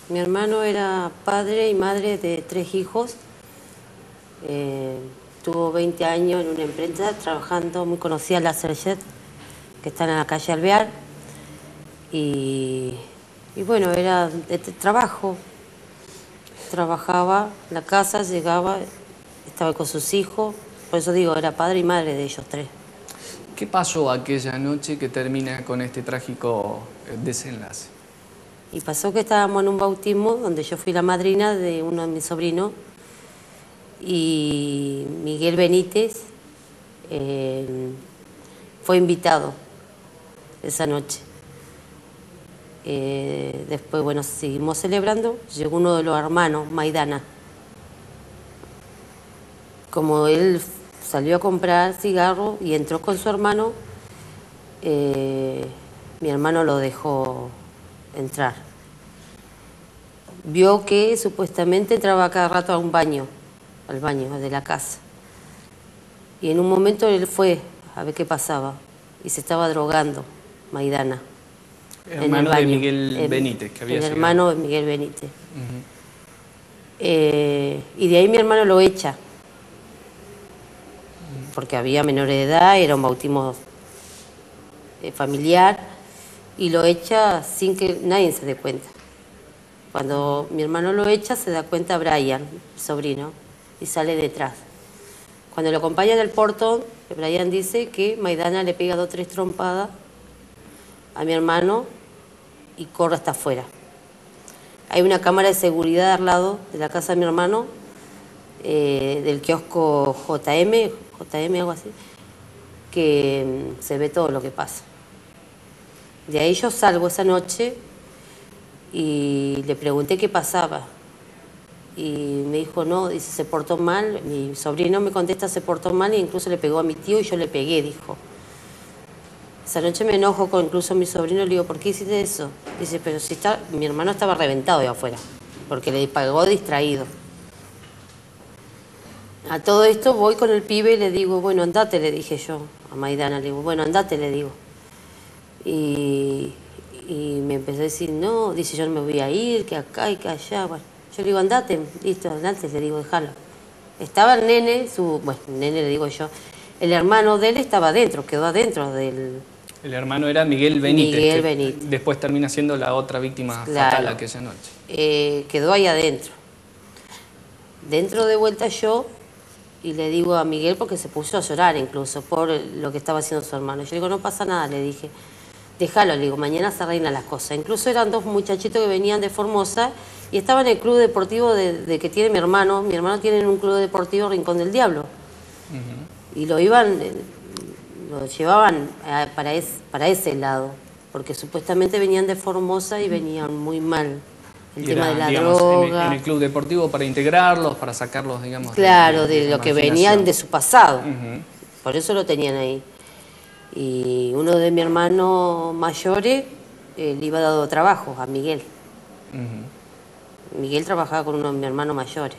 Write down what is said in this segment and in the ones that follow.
Mi hermano era padre y madre de 3 hijos. Tuvo 20 años en una empresa trabajando muy conocida, la Serget, que está en la calle Alvear. Y bueno, era de trabajo. Trabajaba en la casa, llegaba, estaba con sus hijos. Por eso digo, era padre y madre de ellos 3. ¿Qué pasó aquella noche que termina con este trágico desenlace? Y pasó que estábamos en un bautismo donde yo fui la madrina de uno de mis sobrinos, y Miguel Benítez fue invitado esa noche. Después, bueno, seguimos celebrando. Llegó uno de los hermanos, Maidana. Como él salió a comprar cigarros y entró con su hermano, mi hermano lo dejó entrar. Vio que supuestamente entraba cada rato a un baño, al baño de la casa. Y en un momento él fue a ver qué pasaba y se estaba drogando, Maidana. Hermano de Miguel Benítez, que había el llegado. hermano de Miguel Benítez. Y de ahí mi hermano lo echa, porque había menores de edad, era un bautismo familiar, y lo echa sin que nadie se dé cuenta. Cuando mi hermano lo echa, se da cuenta Brian, mi sobrino, y sale detrás. Cuando lo acompaña del portón, Brian dice que Maidana le pega 2 o 3 trompadas a mi hermano y corre hasta afuera. Hay una cámara de seguridad al lado de la casa de mi hermano, del kiosco JM, algo así, que se ve todo lo que pasa. De ahí yo salgo esa noche y le pregunté qué pasaba. Y me dijo, no, dice, se portó mal. Mi sobrino me contesta, se portó mal, e incluso le pegó a mi tío y yo le pegué, dijo. Esa noche me enojo con incluso mi sobrino, le digo, ¿por qué hiciste eso? Dice, pero si está, mi hermano estaba reventado de afuera, porque le pegó distraído. A todo esto voy con el pibe y le digo, bueno, andate, le dije yo a Maidana, le digo, bueno, andate, le digo. Y me empezó a decir, no, dice, yo no me voy a ir, que acá y que allá. Bueno, yo le digo, andate, listo, andate, le digo, déjalo. Estaba el nene, nene le digo yo, el hermano de él estaba adentro, quedó adentro del... El hermano era Miguel Benítez, Miguel Benítez. Después termina siendo la otra víctima fatal aquella noche. Quedó ahí adentro. Dentro de vuelta yo, y le digo a Miguel, porque se puso a llorar incluso por lo que estaba haciendo su hermano. Yo le digo, no pasa nada, le dije, déjalo, le digo, mañana se arreglan las cosas. Incluso eran 2 muchachitos que venían de Formosa y estaban en el club deportivo de que tiene mi hermano. Mi hermano tiene un club deportivo, Rincón del Diablo. Y lo llevaban para ese lado, porque supuestamente venían de Formosa y venían muy mal. El tema de la droga. En el club deportivo para integrarlos, para sacarlos, digamos. Claro, de lo que venían de su pasado. Por eso lo tenían ahí. Y uno de mis hermanos mayores le iba dando trabajo a Miguel. Miguel trabajaba con uno de mis hermanos mayores.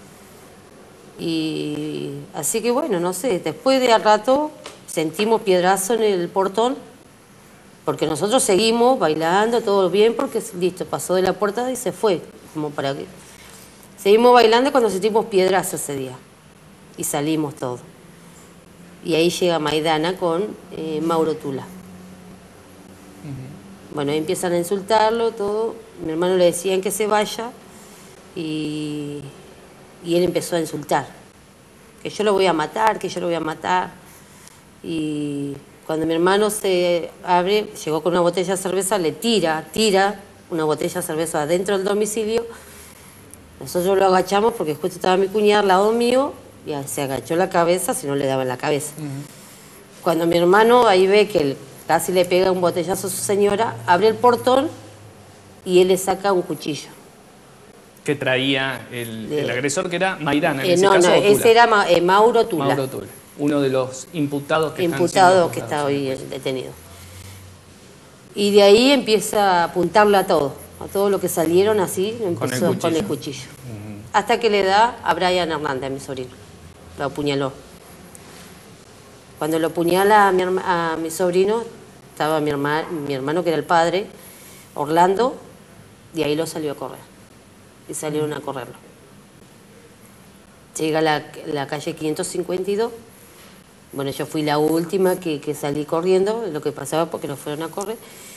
Y así que bueno, no sé, después de al rato sentimos piedrazo en el portón, porque nosotros seguimos bailando, todo bien, porque listo, pasó de la puerta y se fue, como para que... Seguimos bailando cuando sentimos piedrazo ese día, y salimos todos. Y ahí llega Maidana con Mauro Tula. Bueno, ahí empiezan a insultarlo, todo. Mi hermano le decían que se vaya, y él empezó a insultar. Que yo lo voy a matar, que yo lo voy a matar. Y cuando mi hermano se abre, llegó con una botella de cerveza, le tira una botella de cerveza adentro del domicilio. Nosotros lo agachamos porque justo estaba mi cuñada al lado mío y se agachó la cabeza, si no le daba en la cabeza. Cuando mi hermano ahí ve que casi le pega un botellazo a su señora, abre el portón y él le saca un cuchillo. Que traía el agresor, que era Maidana, en ese caso, no, ese era Mauro Tula. Mauro Tula, uno de los imputados que está hoy detenido. Y de ahí empieza a apuntarle a todo lo que salieron así, empezó con el cuchillo. Hasta que le da a Brian Hernández, a mi sobrino. Lo apuñaló. Cuando lo apuñala a mi sobrino, estaba mi hermano, que era el padre, Orlando, y ahí lo salió a correr. Y salieron a correrlo. Llega a la calle 552. Bueno, yo fui la última que salí corriendo, lo que pasaba porque lo fueron a correr.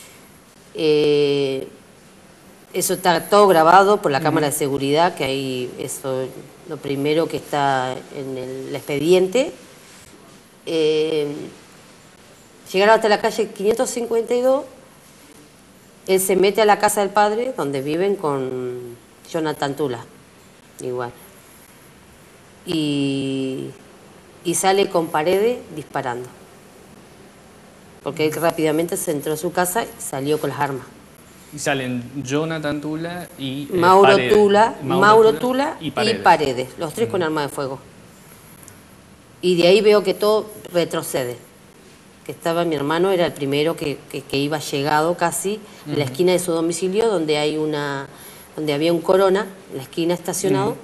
Eso está todo grabado por la cámara de seguridad, que ahí eso lo primero que está en el expediente. Llegaron hasta la calle 552, él se mete a la casa del padre, donde viven con Jonathan Tula, igual. Y sale con Paredes disparando. Porque él rápidamente se entró a su casa y salió con las armas. Y salen Jonathan Tula y Mauro Paredes. Tula y y Paredes, los tres con armas de fuego. Y de ahí veo que todo retrocede. Que estaba mi hermano, era el primero que iba llegado casi en la esquina de su domicilio, donde había un Corona, en la esquina estacionado,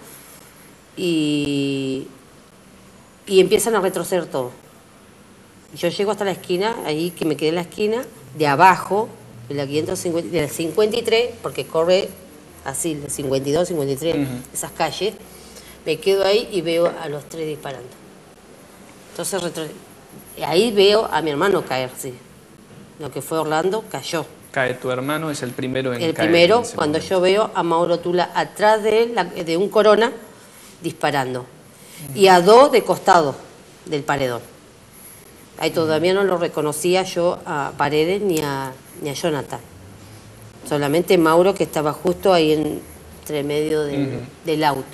y empiezan a retroceder todo. Yo llego hasta la esquina, ahí que me quedé en la esquina, de abajo, de la 550, de la 53, porque corre así, de 52, 53, esas calles, me quedo ahí y veo a los tres disparando. Entonces ahí veo a mi hermano caer, sí. Lo que fue Orlando cayó. Cae tu hermano, es el primero en caer. El primero, en ese cuando momento. yo veo a Mauro Tula atrás de él, de un Corona, disparando. Y a dos de costado del paredón. Ahí todavía no lo reconocía yo a Paredes ni a Jonathan. Solamente Mauro, que estaba justo ahí entre medio del auto.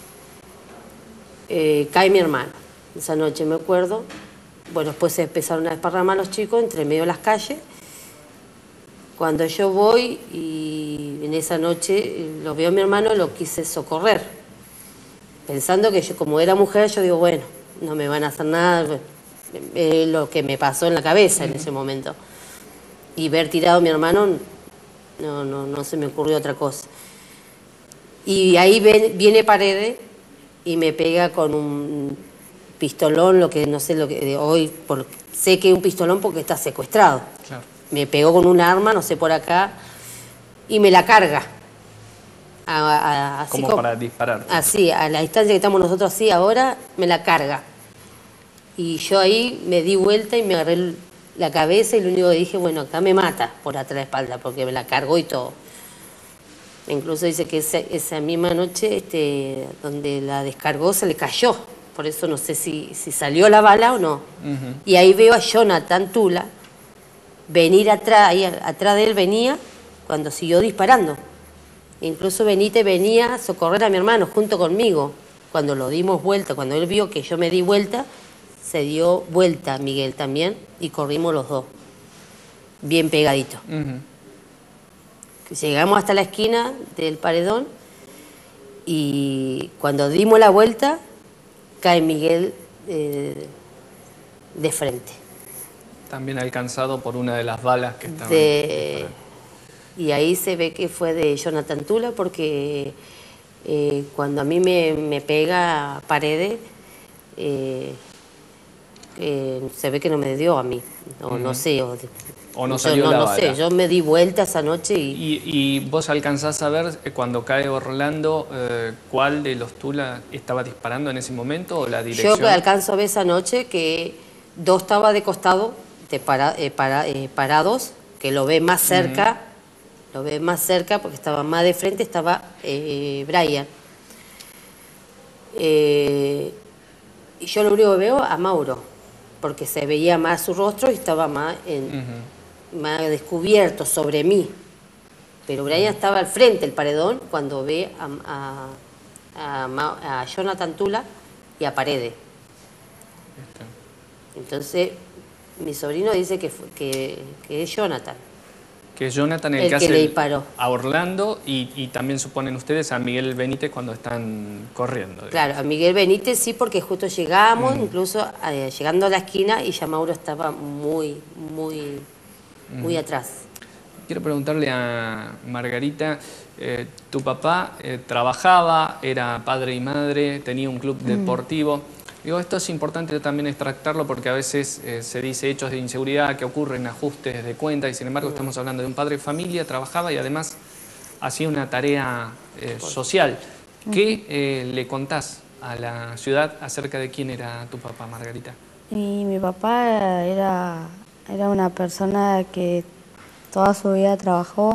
Cae mi hermano. Esa noche me acuerdo. Bueno, después se empezaron a desparramar los chicos entre medio de las calles. Cuando yo voy y en esa noche lo veo a mi hermano, lo quise socorrer. Pensando que yo, como era mujer, yo digo, bueno, no me van a hacer nada. Lo que me pasó en la cabeza en ese momento. Y ver tirado a mi hermano, no se me ocurrió otra cosa. Y ahí viene Paredes y me pega con un pistolón, lo que no sé lo que hoy, sé que es un pistolón porque está secuestrado. Claro. Me pegó con un arma, no sé por acá, y me la carga. Así como para disparar. Así, a la distancia que estamos nosotros así ahora, me la carga. Y yo ahí me di vuelta y me agarré la cabeza y lo único que dije, bueno, acá me mata por atrás de la espalda, porque me la cargó y todo. Incluso dice que esa misma noche donde la descargó se le cayó. Por eso no sé si salió la bala o no. Y ahí veo a Jonathan Tula venir atrás, ahí atrás de él venía cuando siguió disparando. Incluso Benítez venía a socorrer a mi hermano junto conmigo. Cuando lo dimos vuelta, cuando él vio que yo me di vuelta, se dio vuelta Miguel también y corrimos los dos, bien pegaditos. Llegamos hasta la esquina del paredón y cuando dimos la vuelta, cae Miguel de frente. También alcanzado por una de las balas que estaban. Y ahí se ve que fue de Jonathan Tula, porque cuando a mí me pega Paredes, se ve que no me dio a mí, no sé. O no salió la bala. No sé, yo me di vuelta esa noche ¿Y vos alcanzás a ver cuando cae Orlando cuál de los Tula estaba disparando en ese momento o la dirección? Yo alcanzo a ver esa noche que dos estaba de costado, parados, que lo ve más cerca, porque estaba más de frente, estaba Brian. Y yo lo único que veo a Mauro, porque se veía más su rostro y estaba más descubierto sobre mí. Pero Brian estaba al frente del paredón cuando ve a Jonathan Tula y a Paredes. Entonces, mi sobrino dice que es Jonathan. Que es Jonathan el que le disparó. A Orlando y también suponen ustedes a Miguel Benítez cuando están corriendo. Claro, a Miguel Benítez sí, porque justo llegamos, incluso llegando a la esquina, y ya Mauro estaba muy atrás. Quiero preguntarle a Margarita, tu papá trabajaba, era padre y madre, tenía un club deportivo. Digo, esto es importante también extractarlo porque a veces se dice hechos de inseguridad que ocurren, ajustes de cuenta, y sin embargo estamos hablando de un padre de familia, trabajaba y además hacía una tarea social. ¿Qué le contás a la ciudad acerca de quién era tu papá, Margarita? Y mi papá era una persona que toda su vida trabajó.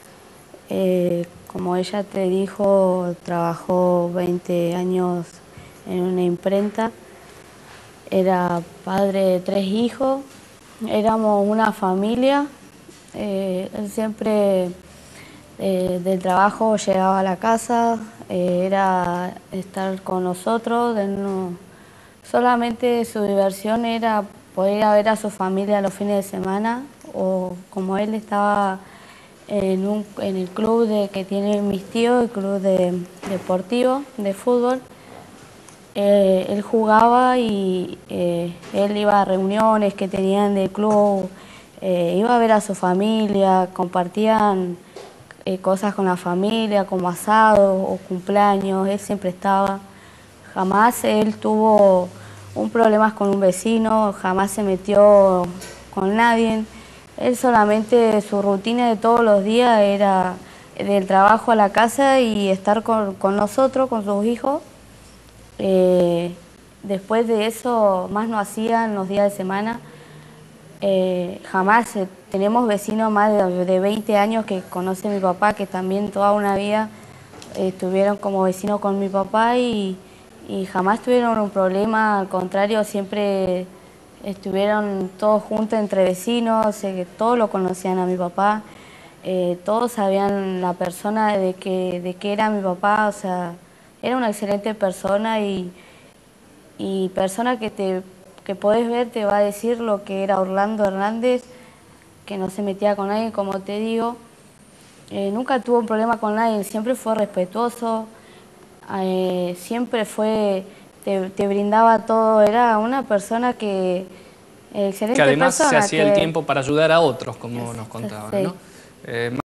Como ella te dijo, trabajó 20 años en una imprenta. Era padre de 3 hijos. Éramos una familia. Él siempre del trabajo llegaba a la casa, era estar con nosotros. Solamente su diversión era poder ir a ver a su familia los fines de semana, o como él estaba en el club que tienen mis tíos, el club deportivo de fútbol. Él jugaba y él iba a reuniones que tenían del club, iba a ver a su familia, compartían cosas con la familia, como asado o cumpleaños. Él siempre estaba. Jamás él tuvo un problema con un vecino, jamás se metió con nadie. Él solamente, su rutina de todos los días era del trabajo a la casa y estar con nosotros, con sus hijos. Después de eso, más no hacían los días de semana. Jamás tenemos vecinos más de 20 años que conocen a mi papá, que también toda una vida estuvieron como vecinos con mi papá y jamás tuvieron un problema. Al contrario, siempre estuvieron todos juntos entre vecinos, todos lo conocían a mi papá, todos sabían la persona de que era mi papá. O sea, era una excelente persona y persona que podés ver te va a decir lo que era Orlando Hernández, que no se metía con nadie, como te digo. Nunca tuvo un problema con nadie, siempre fue respetuoso, siempre te brindaba todo. Era una persona excelente Que además persona, se hacía el tiempo para ayudar a otros, como nos contaba, sí. ¿no?